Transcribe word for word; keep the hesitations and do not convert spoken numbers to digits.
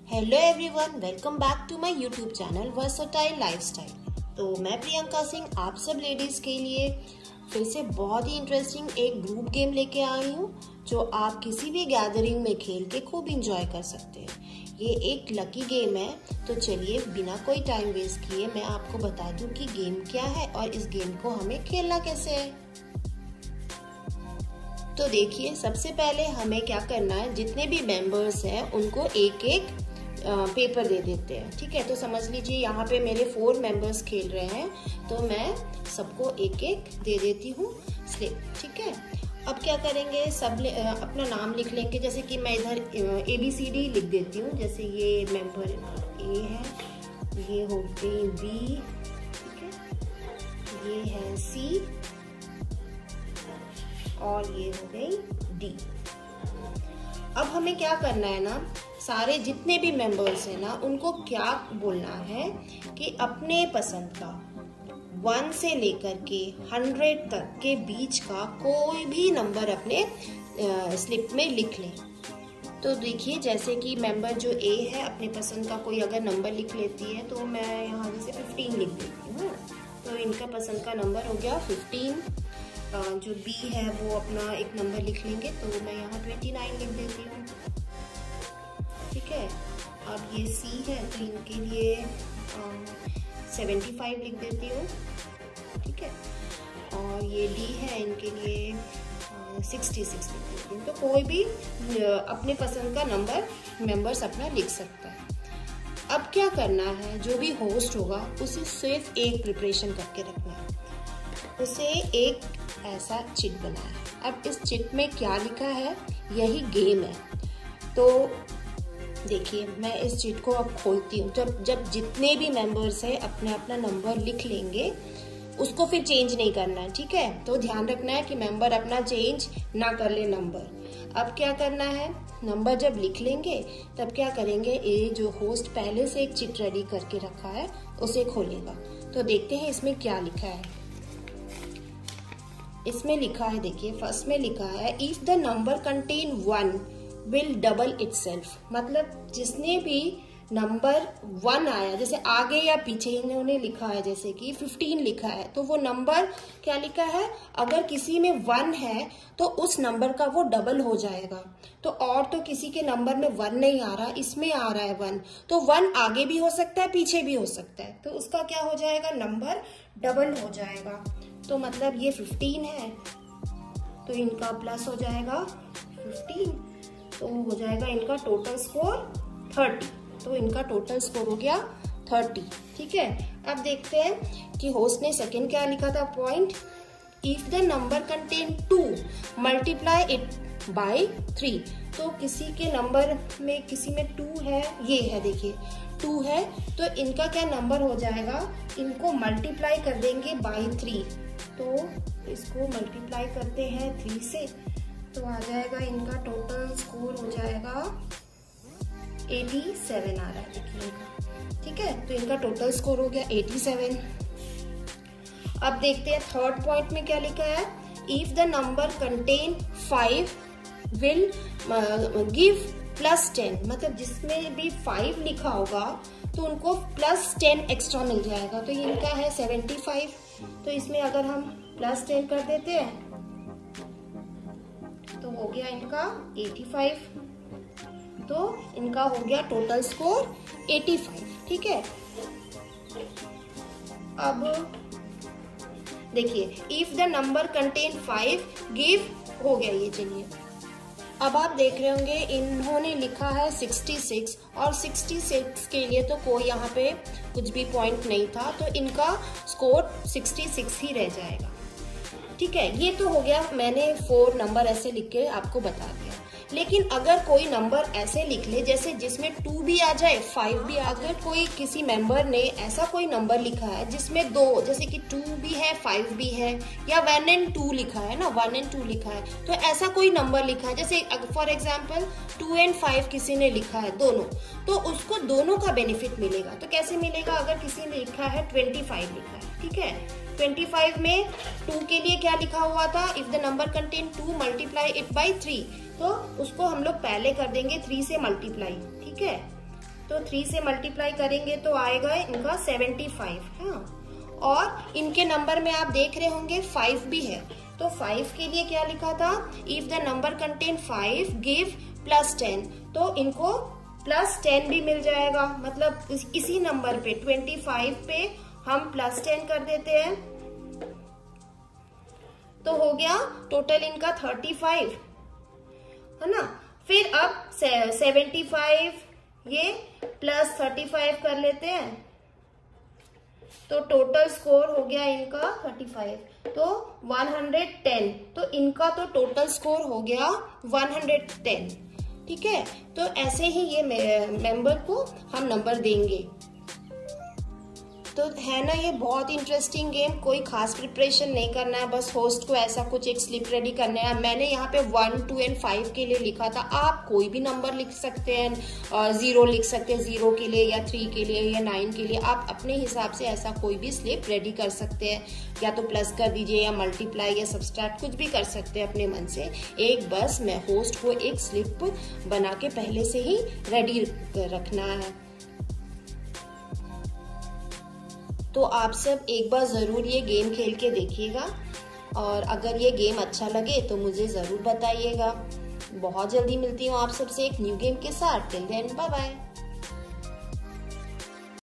Hello everyone, welcome back to my YouTube channel Versatile Lifestyle. तो मैं प्रियंका सिंह आप सब लेडीज़ के लिए फिर से बहुत ही इंटरेस्टिंग एक ग्रुप गेम लेके आई हूँ जो आप किसी भी गैदरिंग में खेल के खूब इंजॉय कर सकते हैं। ये एक लकी गेम है, तो चलिए बिना कोई टाइम वेस्ट किए मैं आपको बता दूं कि गेम क्या है और इस गेम को हमें खेलना कैसे है। तो देखिए, सबसे पहले हमें क्या करना है, जितने भी मेंबर्स हैं उनको एक एक पेपर दे देते हैं। ठीक है, तो समझ लीजिए यहाँ पे मेरे फोर मेंबर्स खेल रहे हैं, तो मैं सबको एक एक दे देती हूँ स्लिप। ठीक है, अब क्या करेंगे, सब अपना नाम लिख लेंगे। जैसे कि मैं इधर ए बी सी डी लिख देती हूँ। जैसे ये मेंबर ए है, ये हो गई बी, ठीक है, ये है सी और ये हो गई डी। अब हमें क्या करना है ना, सारे जितने भी मेंबर्स हैं ना उनको क्या बोलना है कि अपने पसंद का वन से लेकर के हंड्रेड तक के बीच का कोई भी नंबर अपने स्लिप में लिख लें। तो देखिए, जैसे कि मेंबर जो ए है अपने पसंद का कोई अगर नंबर लिख लेती है, तो मैं यहाँ जैसे फिफ्टीन लिख देती हूँ। तो इनका पसंद का नंबर हो गया फिफ्टीन। जो बी है वो अपना एक नंबर लिख लेंगे, तो मैं यहाँ ट्वेंटी नाइन लिख देती हूँ। ठीक है, अब ये सी है तो इनके लिए सेवेंटी फाइव लिख देती हूँ। ठीक है, और ये डी है, इनके लिए सिक्सटी सिक्स लिख देती हूँ। तो कोई भी अपने पसंद का नंबर मेंबर्स अपना लिख सकता है। अब क्या करना है, जो भी होस्ट होगा उसे सिर्फ एक प्रिपरेशन करके रखना है। उसे एक ऐसा चिट बनाया है। अब इस चिट में क्या लिखा है, यही गेम है। तो देखिए, मैं इस चिट को अब खोलती हूँ। जब जब जितने भी मेंबर्स हैं अपना अपना नंबर लिख लेंगे, उसको फिर चेंज नहीं करना है। ठीक है, तो ध्यान रखना है कि मेंबर अपना चेंज ना कर ले नंबर। अब क्या करना है, नंबर जब लिख लेंगे तब क्या करेंगे, ये जो होस्ट पहले से एक चिट रेडी करके रखा है उसे खोलेगा। तो देखते हैं इसमें क्या लिखा है। इसमें लिखा है, देखिए फर्स्ट में लिखा है, if the number contain one will double itself. मतलब जिसने भी नंबर वन आया, जैसे आगे या पीछे इन्होंने लिखा है, जैसे कि फिफ्टीन लिखा है, तो वो नंबर क्या लिखा है, अगर किसी में वन है तो उस नंबर का वो डबल हो जाएगा। तो और तो किसी के नंबर में वन नहीं आ रहा, इसमें आ रहा है वन, तो वन आगे भी हो सकता है पीछे भी हो सकता है, तो उसका क्या हो जाएगा, नंबर डबल हो जाएगा। तो मतलब ये फिफ्टीन है तो इनका प्लस हो जाएगा फिफ्टीन, तो हो जाएगा इनका टोटल स्कोर थर्टी। तो इनका टोटल स्कोर हो गया थर्टी। ठीक है, अब देखते हैं कि होस्ट ने सेकंड क्या लिखा था point, if the number contain two multiply it by three. तो किसी के नंबर में, किसी में टू है, ये है देखिए टू है, तो इनका क्या नंबर हो जाएगा, इनको मल्टीप्लाई कर देंगे बाय थ्री। तो इसको मल्टीप्लाई करते हैं थ्री से, तो आ जाएगा इनका टोटल स्कोर हो जाएगा एटी सेवन आ रहा है, देखिए इनका। ठीक है, तो इनका टोटल स्कोर हो गया एटी सेवन। अब देखते हैं थर्ड पॉइंट में क्या लिखा है, if the number contain five will give plus ten. मतलब जिसमें भी फाइव लिखा होगा तो उनको प्लस टेन एक्स्ट्रा मिल जाएगा। तो ये इनका है सेवेंटी फाइव, तो इसमें अगर हम प्लस टेन कर देते हैं तो हो गया इनका एटी फाइव। तो इनका हो गया टोटल स्कोर एटी फाइव। ठीक है, अब देखिए, if the number contain five give, हो गया ये। चलिए, अब आप देख रहे होंगे इन्होंने लिखा है सिक्सटी सिक्स, और सिक्सटी सिक्स के लिए तो कोई यहाँ पे कुछ भी पॉइंट नहीं था, तो इनका स्कोर सिक्सटी सिक्स ही रह जाएगा। ठीक है, ये तो हो गया, मैंने फोर नंबर ऐसे लिख के आपको बता दिया। लेकिन अगर कोई नंबर ऐसे लिख ले, जैसे जिसमें टू भी आ जाए फाइव भी आ जाए, कोई किसी मेंबर ने ऐसा कोई नंबर लिखा है जिसमें दो, जैसे कि टू भी है फाइव भी है, या वन एंड टू लिखा है ना, वन एंड टू लिखा है, तो ऐसा कोई नंबर लिखा है, जैसे for example two and five किसी ने लिखा है दोनों, तो उसको दोनों का बेनिफिट मिलेगा। तो कैसे मिलेगा, अगर किसी ने लिखा है ट्वेंटी फाइव लिखा है, ठीक है, ट्वेंटी फाइव में टू के लिए क्या लिखा हुआ था, if the number contain two multiply it by three, तो उसको हम लोग पहले कर देंगे थ्री से मल्टीप्लाई। ठीक है, तो थ्री से मल्टीप्लाई करेंगे तो आएगा इनका सेवेंटी फाइव। हाँ, और इनके नंबर में आप देख रहे होंगे फाइव भी है, तो फाइव के लिए क्या लिखा था, if the number contain five give plus ten, तो इनको प्लस टेन भी मिल जाएगा। मतलब इस, इसी नंबर पे ट्वेंटी फाइव पे हम प्लस टेन कर देते हैं, तो हो गया टोटल इनका थर्टी फाइव, है ना। फिर अब सेवेंटी फाइव ये प्लस थर्टी फाइव कर लेते हैं, तो टोटल स्कोर हो गया इनका थर्टी फाइव, तो वन हंड्रेड टेन, तो इनका तो टोटल स्कोर हो गया वन हंड्रेड टेन। ठीक है, तो ऐसे ही ये मेंबर को हम नंबर देंगे। तो है ना, ये बहुत इंटरेस्टिंग गेम, कोई खास प्रिपरेशन नहीं करना है, बस होस्ट को ऐसा कुछ एक स्लिप रेडी करना है। मैंने यहाँ पे वन टू एंड फाइव के लिए लिखा था, आप कोई भी नंबर लिख सकते हैं, जीरो लिख सकते हैं जीरो के लिए, या थ्री के लिए, या नाइन के लिए, आप अपने हिसाब से ऐसा कोई भी स्लिप रेडी कर सकते हैं, या तो प्लस कर दीजिए या मल्टीप्लाई या सब्सट्रैक्ट, कुछ भी कर सकते हैं अपने मन से। एक बस मैं होस्ट को एक स्लिप बना के पहले से ही रेडी रखना है। तो आप सब एक बार ज़रूर ये गेम खेल के देखिएगा, और अगर ये गेम अच्छा लगे तो मुझे ज़रूर बताइएगा। बहुत जल्दी मिलती हूँ आप सबसे एक न्यू गेम के साथ। Till then bye bye.